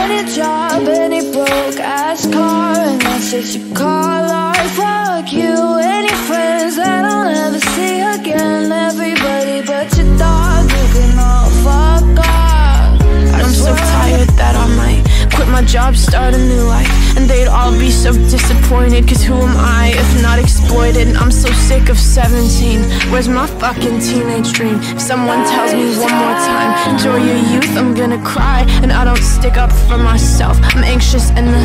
any job, any broke-ass car, and that's what you call art. Fuck you, any friends that I'll never see again. Everybody but your dog, you can all fuck off. I'm so tired that I might quit my job, start a new life, and they'd all be so disappointed, cause who am I if not exploited? I'm so sick of 17, where's my fucking teenage dream? If someone tells me one more time, enjoy your youth, I'm gonna cry. And I don't stick up for myself, I'm anxious and